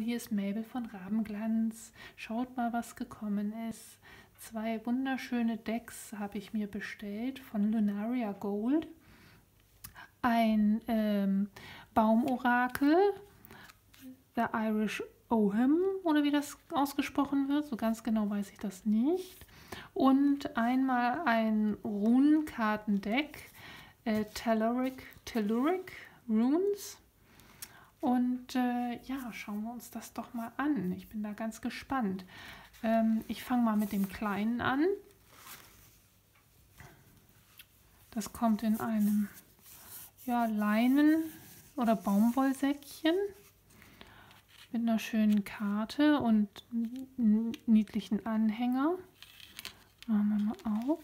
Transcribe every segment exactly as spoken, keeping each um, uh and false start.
hier ist Mabel von Rabenglanz. Schaut mal, was gekommen ist. Zwei wunderschöne Decks habe ich mir bestellt von Lunaria Gold. Ein ähm, Baumorakel, der Irish Ogham, oder wie das ausgesprochen wird. So ganz genau weiß ich das nicht. Und einmal ein Runenkartendeck, äh, Telluric, Telluric Runes. Und äh, ja, schauen wir uns das doch mal an. Ich bin da ganz gespannt. Ähm, ich fange mal mit dem Kleinen an. Das kommt in einem ja, Leinen- oder Baumwollsäckchen mit einer schönen Karte und einem niedlichen Anhänger. Machen wir mal auf.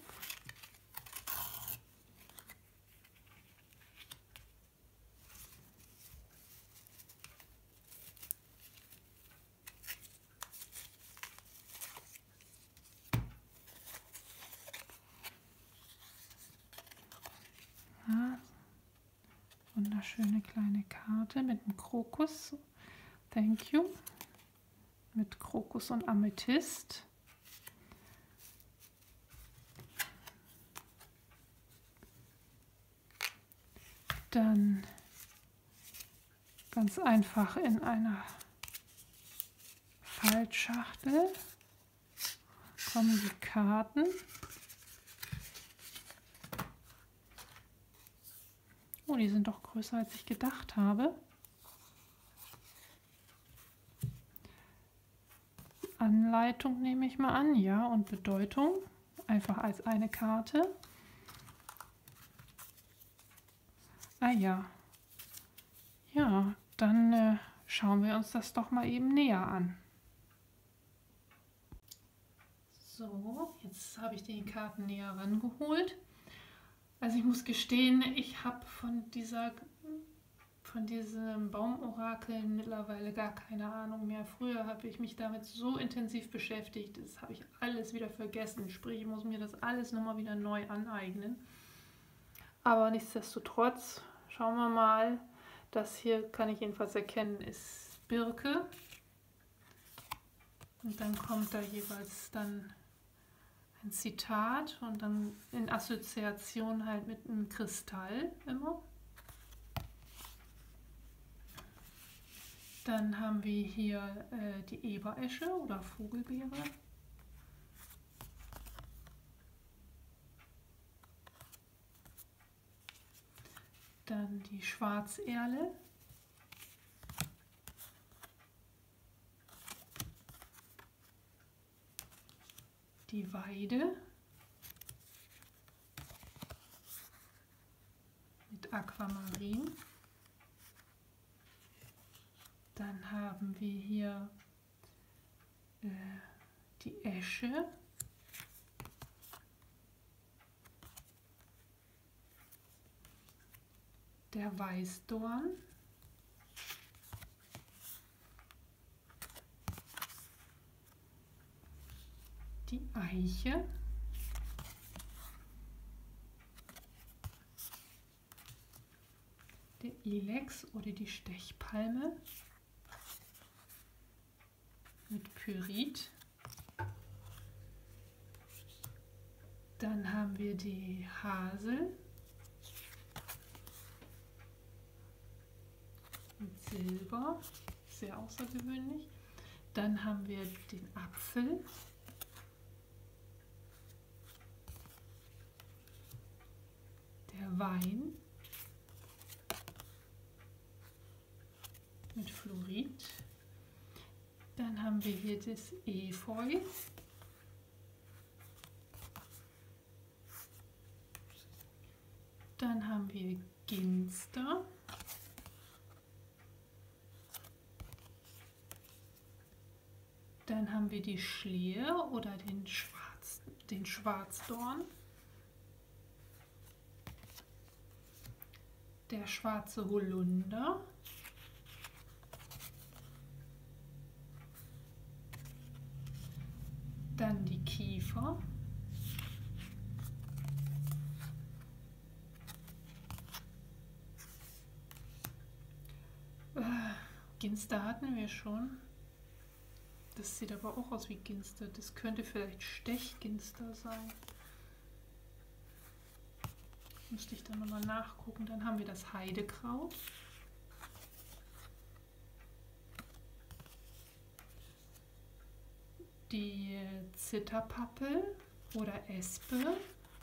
Ja, wunderschöne kleine Karte mit einem Krokus. Thank you. Mit Krokus und Amethyst. Dann ganz einfach in einer Faltschachtel kommen die Karten. Oh, die sind doch größer, als ich gedacht habe. Anleitung nehme ich mal an, ja, und Bedeutung, einfach als eine Karte. Ah ja, ja, dann äh, schauen wir uns das doch mal eben näher an. So, jetzt habe ich die Karten näher rangeholt. Also ich muss gestehen, ich habe von dieser von diesem Baumorakel mittlerweile gar keine Ahnung mehr. Früher habe ich mich damit so intensiv beschäftigt, das habe ich alles wieder vergessen. Sprich, ich muss mir das alles nochmal wieder neu aneignen. Aber nichtsdestotrotz, schauen wir mal. Das hier kann ich jedenfalls erkennen, ist Birke. Und dann kommt da jeweils dann ein Zitat und dann in Assoziation halt mit einem Kristall immer. Dann haben wir hier äh, die Eberesche oder Vogelbeere. Dann die Schwarzerle. Die Weide. Mit Aquamarin. Dann haben wir hier äh, die Esche, der Weißdorn, die Eiche, der Ilex oder die Stechpalme mit Pyrit. Dann haben wir die Hasel mit Silber, sehr außergewöhnlich. Dann haben wir den Apfel, der Wein mit Fluorid. Dann haben wir hier das Efeu. Dann haben wir Ginster. Dann haben wir die Schlehe oder den, Schwarz, den Schwarzdorn. Der schwarze Holunder. Dann die Kiefer. Äh, Ginster hatten wir schon. Das sieht aber auch aus wie Ginster. Das könnte vielleicht Stechginster sein. Müsste ich dann nochmal nachgucken. Dann haben wir das Heidekraut. Die Zitterpappel oder Espe.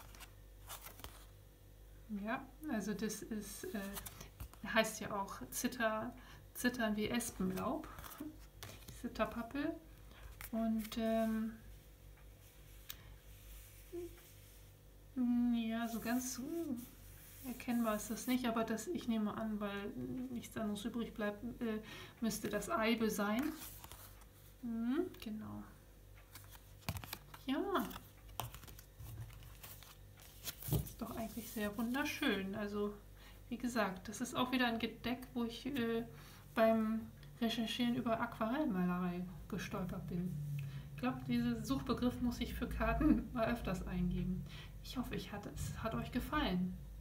Ja, also das ist, äh, heißt ja auch Zitter, Zittern wie Espenlaub. Zitterpappel. Und ähm, ja, so ganz uh, erkennbar ist das nicht, aber das, ich nehme an, weil nichts anderes übrig bleibt, äh, müsste das Eibe sein. Hm, genau. Ja. Das ist doch eigentlich sehr wunderschön. Also, wie gesagt, das ist auch wieder ein Gedeck, wo ich äh, beim Recherchieren über Aquarellmalerei gestolpert bin. Ich glaube, diesen Suchbegriff muss ich für Karten mal öfters eingeben. Ich hoffe, ich hatte, es hat euch gefallen.